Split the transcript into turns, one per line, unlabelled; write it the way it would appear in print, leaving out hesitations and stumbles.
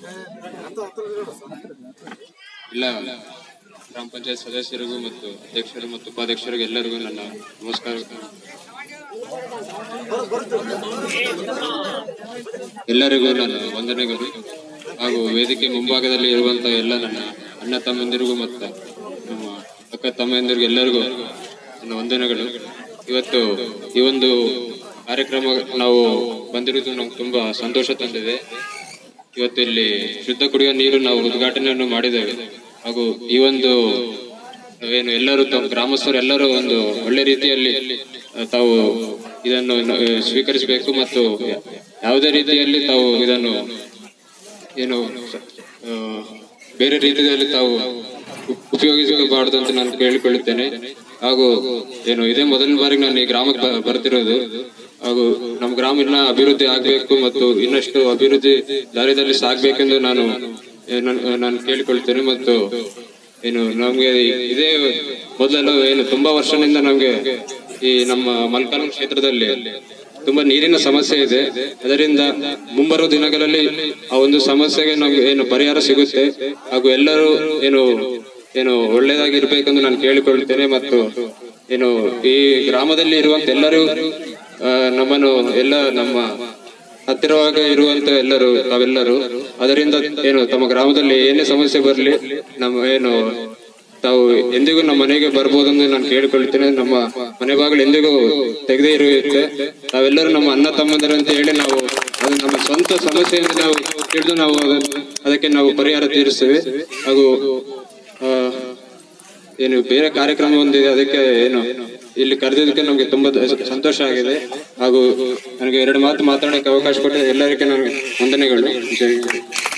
ಇಲ್ಲ ಗ್ರಾಮ ಪಂಚಾಯತ್ ಸದಸ್ಯರಿಗೂ ಮತ್ತು ಅಧ್ಯಕ್ಷರು ಮತ್ತು ಉಪಾಧ್ಯಕ್ಷರಿಗೂ ಎಲ್ಲರಿಗೂ ನನ್ನ ನಮಸ್ಕಾರ. ಎಲ್ಲರಿಗೂ ನನ್ನ ವಂದನೆಗಳು ಹಾಗೂ ವೇದಿಕೆ ಮುಂಭಾಗದಲ್ಲಿ ಇರುವಂತಹ ಎಲ್ಲ ನನ್ನ ಅಣ್ಣ ತಮ್ಮಂದಿರಿಗೂ ಮತ್ತು ನಮ್ಮ ಅಕ್ಕ ತಮ್ಮಂದಿರಿಗೂ ಎಲ್ಲರಿಗೂ ನನ್ನ ವಂದನೆಗಳು. ಇವತ್ತು ಈ ಒಂದು ಕಾರ್ಯಕ್ರಮ ನಾವು ಬಂದಿರುವುದು ನಮ್ಗೆ ತುಂಬಾ ಸಂತೋಷ ತಂದಿದೆ. ಇವತ್ತು ಇಲ್ಲಿ ಶುದ್ಧ ಕುಡಿಯುವ ನೀರು ನಾವು ಉದ್ಘಾಟನೆಯನ್ನು ಮಾಡಿದ್ದೇವೆ ಹಾಗೂ ಈ ಒಂದು ಏನು ಎಲ್ಲರೂ ತಾವು ಗ್ರಾಮಸ್ಥರು ಎಲ್ಲರೂ ಒಂದು ಒಳ್ಳೆ ರೀತಿಯಲ್ಲಿ ತಾವು ಇದನ್ನು ಸ್ವೀಕರಿಸಬೇಕು ಮತ್ತು ಯಾವುದೇ ರೀತಿಯಲ್ಲಿ ತಾವು ಇದನ್ನು ಏನು ಬೇರೆ ರೀತಿಯಲ್ಲಿ ತಾವು ಉಪಯೋಗಿಸಬಾರದು ಅಂತ ನಾನು ಕೇಳಿಕೊಳ್ಳುತ್ತೇನೆ. ಹಾಗೂ ಏನು ಇದೇ ಮೊದಲನೇ ಬಾರಿಗೆ ನಾನು ಈ ಗ್ರಾಮಕ್ಕೆ ಬರ್ತಿರೋದು ಹಾಗೂ ನಮ್ಮ ಗ್ರಾಮ ಇನ್ನ ಅಭಿವೃದ್ಧಿ ಆಗ್ಬೇಕು ಮತ್ತು ಇನ್ನಷ್ಟು ಅಭಿವೃದ್ಧಿ ದಾರಿಯಲ್ಲಿ ಸಾಗ್ಬೇಕೆಂದು ನಾನು ಕೇಳಿಕೊಳ್ತೇನೆ. ಮತ್ತು ಏನು ನಮ್ಗೆ ಇದೇ ಮೊದಲು ಏನು ತುಂಬಾ ವರ್ಷದಿಂದ ನಮ್ಗೆ ಈ ನಮ್ಮ ಮಲ್ಕಾಲ್ ಕ್ಷೇತ್ರದಲ್ಲಿ ತುಂಬಾ ನೀರಿನ ಸಮಸ್ಯೆ ಇದೆ. ಅದರಿಂದ ಮುಂಬರುವ ದಿನಗಳಲ್ಲಿ ಆ ಒಂದು ಸಮಸ್ಯೆಗೆ ನಮ್ಗೆ ಏನು ಪರಿಹಾರ ಸಿಗುತ್ತೆ ಹಾಗೂ ಎಲ್ಲರೂ ಏನು ಒಳ್ಳೇದಾಗಿರ್ಬೇಕೆಂದು ನಾನು ಕೇಳಿಕೊಳ್ಳುತ್ತೇನೆ. ಮತ್ತು ಏನು ಈ ಗ್ರಾಮದಲ್ಲಿ ಇರುವಂತ ಎಲ್ಲರೂ ನಮ್ಮನ್ನು ಎಲ್ಲ ನಮ್ಮ ಹತ್ತಿರವಾಗಿ ಇರುವಂತ ತಾವೆಲ್ಲರೂ ಅದರಿಂದ ಏನು ತಮ್ಮ ಗ್ರಾಮದಲ್ಲಿ ಏನೇ ಸಮಸ್ಯೆ ಬರಲಿ ನಮ್ಮ ತಾವು ಎಂದಿಗೂ ನಮ್ಮ ಮನೆಗೆ ಬರ್ಬೋದೆಂದು ನಾನು ಕೇಳಿಕೊಳ್ಳುತ್ತೇನೆ. ನಮ್ಮ ಮನೆ ಬಾಗಿಲು ಎಂದಿಗೂ ತೆಗೆದೇ ಇರುತ್ತೆ. ನಾವೆಲ್ಲರೂ ನಮ್ಮ ಅಣ್ಣ ತಮ್ಮಂದಿರಂತ ಹೇಳಿ ನಾವು ಅದು ನಮ್ಮ ಸ್ವಂತ ಸಮಸ್ಯೆಯಿಂದ ನಾವು ತಿಳಿದು ನಾವು ಅದಕ್ಕೆ ನಾವು ಪರಿಹಾರ ತೀರಿಸ್ತೇವೆ. ಹಾಗೂ ಏನು ಬೇರೆ ಕಾರ್ಯಕ್ರಮ ಹೊಂದಿದೆ ಅದಕ್ಕೆ ಇಲ್ಲಿ ಕರೆದಿದ್ದಕ್ಕೆ ನಮ್ಗೆ ತುಂಬಾ ಸಂತೋಷ ಆಗಿದೆ. ಹಾಗೂ ನನಗೆ 2 ಮಾತು ಮಾತಾಡೋಕೆ ಅವಕಾಶ ಕೊಟ್ಟರೆ ಎಲ್ಲರಿಗೂ ನನಗೆ ವಂದನೆಗಳು.